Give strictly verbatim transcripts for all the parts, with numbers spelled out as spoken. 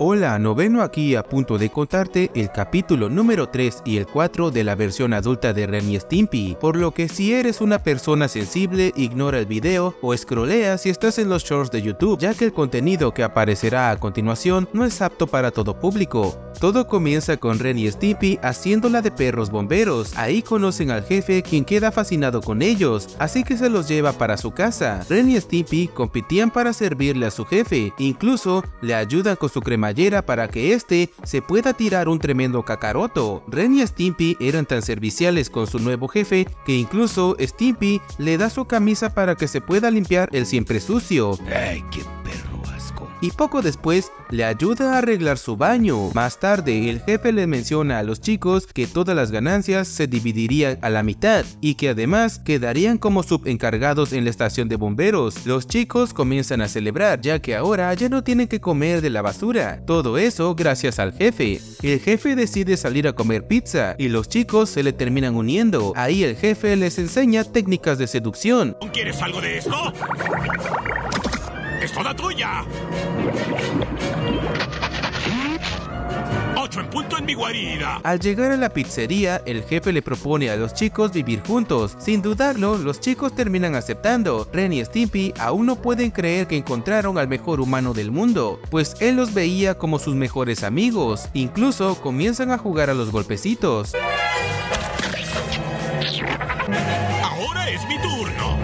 Hola, Noveno aquí a punto de contarte el capítulo número tres y el cuatro de la versión adulta de Ren y Stimpy, por lo que si eres una persona sensible, ignora el video o scrollea si estás en los shorts de YouTube, ya que el contenido que aparecerá a continuación no es apto para todo público. Todo comienza con Ren y Stimpy haciéndola de perros bomberos. Ahí conocen al jefe, quien queda fascinado con ellos, así que se los lleva para su casa. Ren y Stimpy competían para servirle a su jefe, incluso le ayudan con su cremallera para que este se pueda tirar un tremendo cacaroto. Ren y Stimpy eran tan serviciales con su nuevo jefe que incluso Stimpy le da su camisa para que se pueda limpiar el siempre sucio. ¡Ay, qué perro asco! Y poco después le ayuda a arreglar su baño. Más tarde el jefe le menciona a los chicos que todas las ganancias se dividirían a la mitad y que además quedarían como subencargados en la estación de bomberos. Los chicos comienzan a celebrar ya que ahora ya no tienen que comer de la basura. Todo eso gracias al jefe. El jefe decide salir a comer pizza y los chicos se le terminan uniendo. Ahí el jefe les enseña técnicas de seducción. ¿Quieres algo de esto? ¡Es toda tuya! ¡Ocho en punto en mi guarida! Al llegar a la pizzería, el jefe le propone a los chicos vivir juntos. Sin dudarlo, los chicos terminan aceptando. Ren y Stimpy aún no pueden creer que encontraron al mejor humano del mundo, pues él los veía como sus mejores amigos. Incluso comienzan a jugar a los golpecitos. ¡Ahora es mi turno!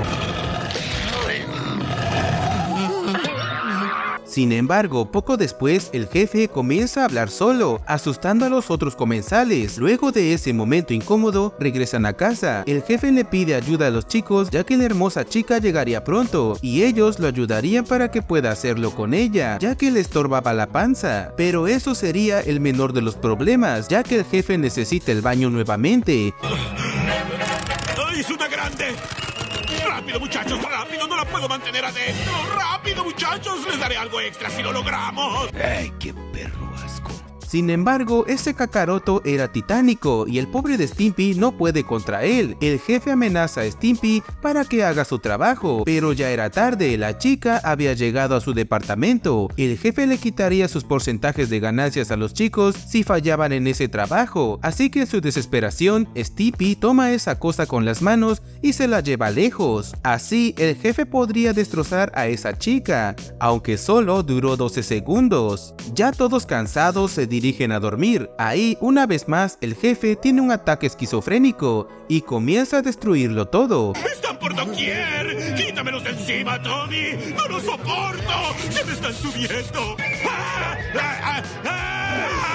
Sin embargo, poco después el jefe comienza a hablar solo, asustando a los otros comensales. Luego de ese momento incómodo, regresan a casa. El jefe le pide ayuda a los chicos ya que la hermosa chica llegaría pronto y ellos lo ayudarían para que pueda hacerlo con ella, ya que le estorbaba la panza. Pero eso sería el menor de los problemas, ya que el jefe necesita el baño nuevamente. ¡Ay, es una grande! ¡Rápido, muchachos! ¡Rápido! ¡No la puedo mantener adentro! ¡Rápido, muchachos! ¡Les daré algo extra si lo logramos! ¡Ay, qué perro asco! Sin embargo, ese cacaroto era titánico y el pobre de Stimpy no puede contra él. El jefe amenaza a Stimpy para que haga su trabajo, pero ya era tarde, la chica había llegado a su departamento. El jefe le quitaría sus porcentajes de ganancias a los chicos si fallaban en ese trabajo, así que en su desesperación, Stimpy toma esa cosa con las manos y se la lleva lejos. Así, el jefe podría destrozar a esa chica, aunque solo duró doce segundos. Ya todos cansados se dirigen a dormir. Ahí, una vez más, el jefe tiene un ataque esquizofrénico y comienza a destruirlo todo. ¡Están por doquier! ¡Quítamelos de encima, Tony! ¡No los soporto! ¡Se me están subiendo! ¡Ah! ¡Ah! ¡Ah!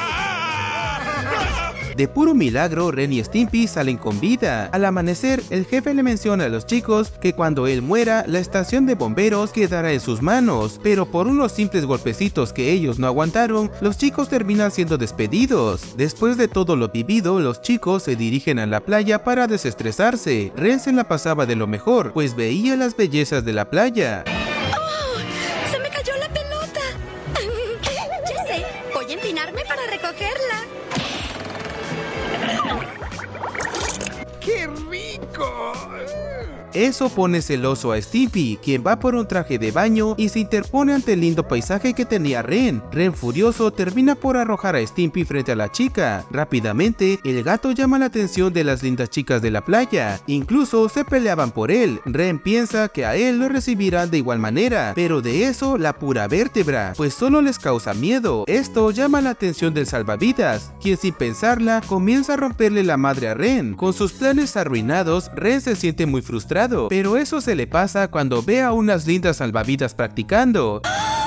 De puro milagro, Ren y Stimpy salen con vida. Al amanecer, el jefe le menciona a los chicos que cuando él muera, la estación de bomberos quedará en sus manos, pero por unos simples golpecitos que ellos no aguantaron, los chicos terminan siendo despedidos. Después de todo lo vivido, los chicos se dirigen a la playa para desestresarse. Ren se la pasaba de lo mejor, pues veía las bellezas de la playa. ¡Oh! ¡Se me cayó la pelota! Ya sé, voy a empinarme para recogerla. ¡Qué rico! Eso pone celoso a Stimpy, quien va por un traje de baño y se interpone ante el lindo paisaje que tenía Ren. Ren, furioso, termina por arrojar a Stimpy frente a la chica. Rápidamente, el gato llama la atención de las lindas chicas de la playa. Incluso se peleaban por él. Ren piensa que a él lo recibirán de igual manera, pero de eso la pura vértebra, pues solo les causa miedo. Esto llama la atención del salvavidas, quien sin pensarla comienza a romperle la madre a Ren. Con sus planes arruinados, Ren se siente muy frustrado. Pero eso se le pasa cuando ve a unas lindas salvavidas practicando.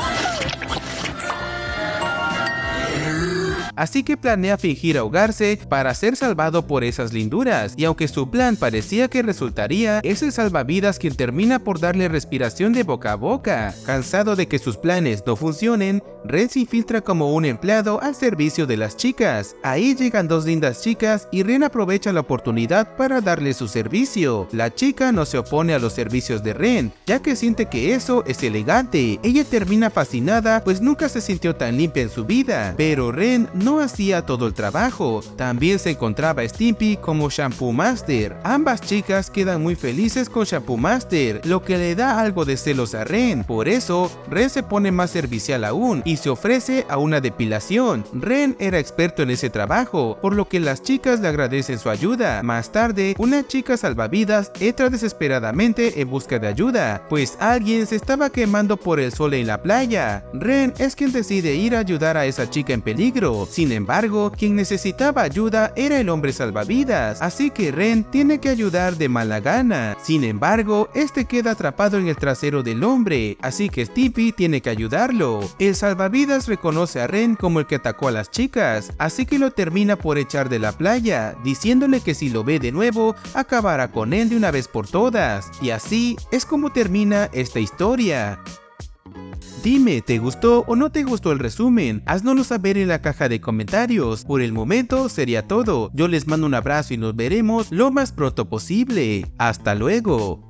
Así que planea fingir ahogarse para ser salvado por esas linduras, y aunque su plan parecía que resultaría, es el salvavidas quien termina por darle respiración de boca a boca. Cansado de que sus planes no funcionen, Ren se infiltra como un empleado al servicio de las chicas. Ahí llegan dos lindas chicas y Ren aprovecha la oportunidad para darle su servicio. La chica no se opone a los servicios de Ren, ya que siente que eso es elegante. Ella termina fascinada, pues nunca se sintió tan limpia en su vida, pero Ren no no hacía todo el trabajo. También se encontraba Stimpy como Shampoo Master. Ambas chicas quedan muy felices con Shampoo Master, lo que le da algo de celos a Ren. Por eso, Ren se pone más servicial aún y se ofrece a una depilación. Ren era experto en ese trabajo, por lo que las chicas le agradecen su ayuda. Más tarde, una chica salvavidas entra desesperadamente en busca de ayuda, pues alguien se estaba quemando por el sol en la playa. Ren es quien decide ir a ayudar a esa chica en peligro. Sin embargo, quien necesitaba ayuda era el hombre salvavidas, así que Ren tiene que ayudar de mala gana. Sin embargo, este queda atrapado en el trasero del hombre, así que Stimpy tiene que ayudarlo. El salvavidas reconoce a Ren como el que atacó a las chicas, así que lo termina por echar de la playa, diciéndole que si lo ve de nuevo, acabará con él de una vez por todas. Y así es como termina esta historia. Dime, ¿te gustó o no te gustó el resumen? Haznoslo saber en la caja de comentarios. Por el momento sería todo. Yo les mando un abrazo y nos veremos lo más pronto posible. Hasta luego.